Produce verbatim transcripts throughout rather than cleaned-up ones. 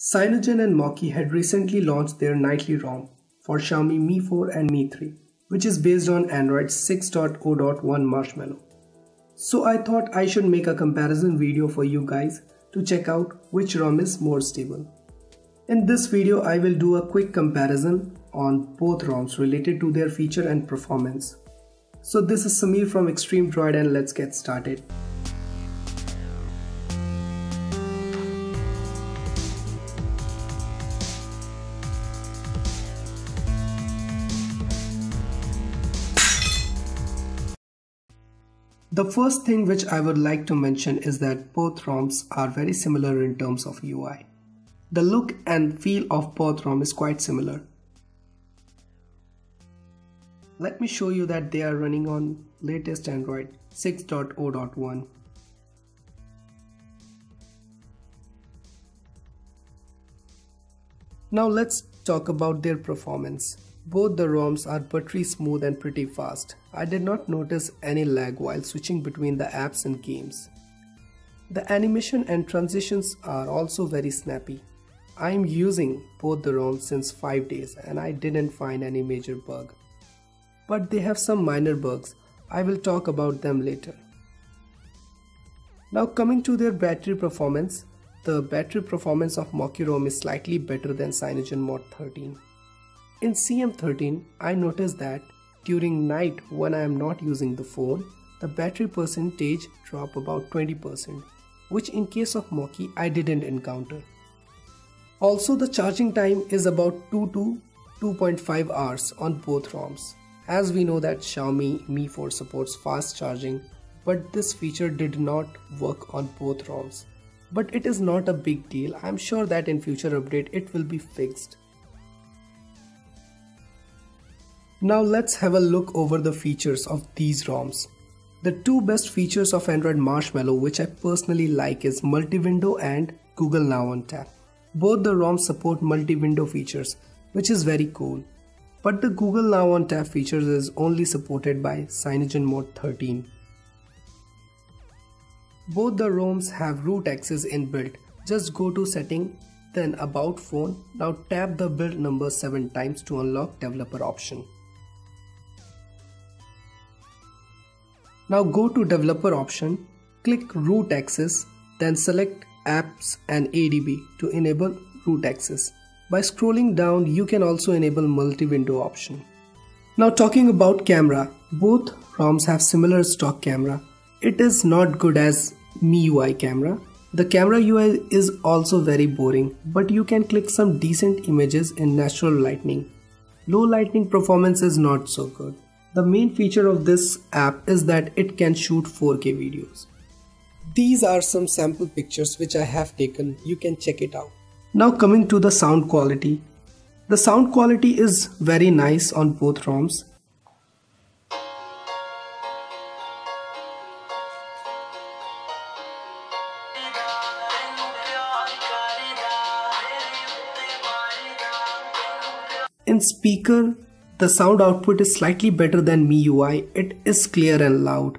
Cyanogen and Mokee had recently launched their nightly ROM for Xiaomi Mi four and Mi three, which is based on Android six point zero point one Marshmallow. So I thought I should make a comparison video for you guys to check out which ROM is more stable. In this video I will do a quick comparison on both ROMs related to their feature and performance. So this is Samir from Xtream Droid and let's get started. The first thing which I would like to mention is that both ROMs are very similar in terms of U I. The look and feel of both ROM is quite similar. Let me show you that they are running on latest Android six point zero point one. Now let's talk about their performance. Both the ROMs are buttery smooth and pretty fast. I did not notice any lag while switching between the apps and games. The animation and transitions are also very snappy. I am using both the ROMs since five days and I didn't find any major bug. But they have some minor bugs. I will talk about them later. Now coming to their battery performance, the battery performance of Mokee ROM is slightly better than CYNOGENMod thirteen. In C M thirteen, I noticed that during night when I am not using the phone, the battery percentage drop about twenty percent, which in case of Mokee I didn't encounter. Also the charging time is about two to two point five hours on both ROMs. As we know that Xiaomi Mi four supports fast charging, but this feature did not work on both ROMs. But it is not a big deal. I am sure that in future update it will be fixed. Now let's have a look over the features of these ROMs. The two best features of Android Marshmallow which I personally like is multi-window and Google Now on tap. Both the ROMs support multi-window features, which is very cool. But the Google Now on tap features is only supported by CYNOGENMod thirteen. Both the ROMs have root access inbuilt. Just go to setting, then about phone. Now tap the build number seven times to unlock developer option. Now go to developer option, click root access, then select apps and A D B to enable root access. By scrolling down, you can also enable multi-window option. Now talking about camera, both ROMs have similar stock camera. It is not good as Mi U I camera. The camera U I is also very boring, but you can click some decent images in natural lighting. Low lighting performance is not so good. The main feature of this app is that it can shoot four K videos. These are some sample pictures which I have taken. You can check it out. Now coming to the sound quality. The sound quality is very nice on both ROMs. In speaker, the sound output is slightly better than Mi U I. It is clear and loud.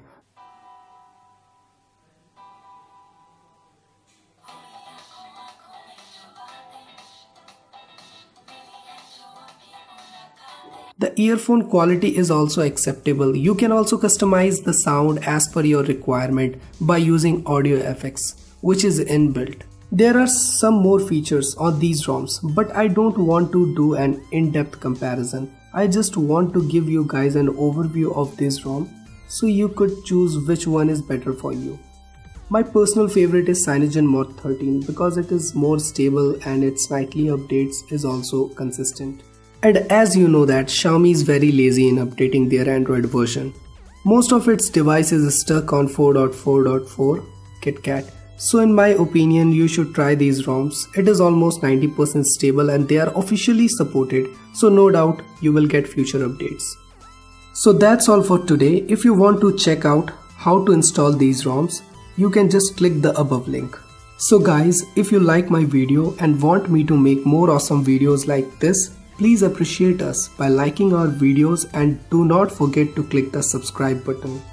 The earphone quality is also acceptable. You can also customize the sound as per your requirement by using audio effects, which is inbuilt. There are some more features on these ROMs, but I don't want to do an in-depth comparison. I just want to give you guys an overview of this ROM so you could choose which one is better for you. My personal favorite is CYNOGENMod thirteen because it is more stable and its nightly updates is also consistent. And as you know that Xiaomi is very lazy in updating their Android version. Most of its devices is stuck on four point four point four KitKat. So in my opinion, you should try these ROMs. It is almost ninety percent stable and they are officially supported. So no doubt you will get future updates. So that's all for today. If you want to check out how to install these ROMs, you can just click the above link. So guys, if you like my video and want me to make more awesome videos like this, please appreciate us by liking our videos and do not forget to click the subscribe button.